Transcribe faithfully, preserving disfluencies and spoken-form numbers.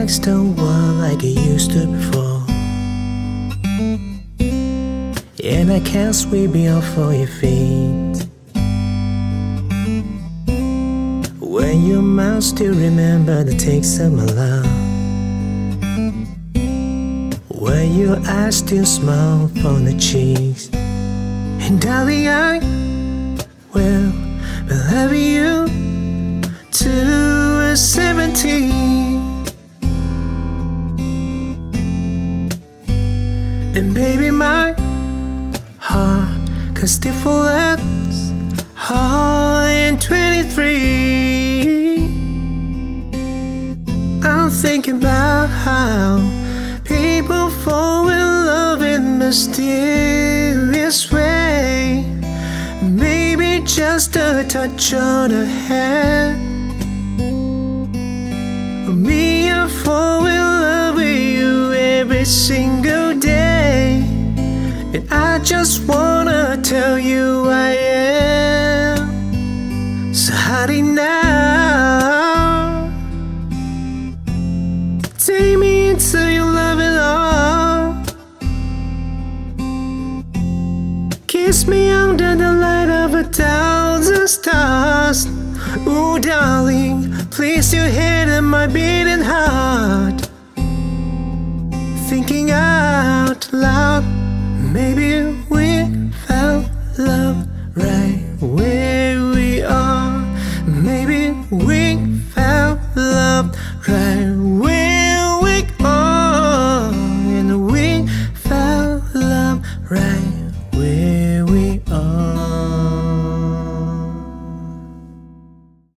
next to one like it used to before. And I can't sweep you off for your feet. When your mouth still remember the taste of my love. When your eyes still smile from the cheeks. And darling, I will be loving you to seventeen. And baby, my heart can still fall at heart in twenty-three. I'm thinking about how people fall in love in mysterious way. Maybe just a touch on the hand. Me, I fall in love with you every single day. And I just wanna tell you I am. So honey, now take me into your loving arms. Kiss me under the light of a thousand stars. Ooh, darling, place your head in my beating heart. Thinking out loud, maybe we found love right where we are. Maybe we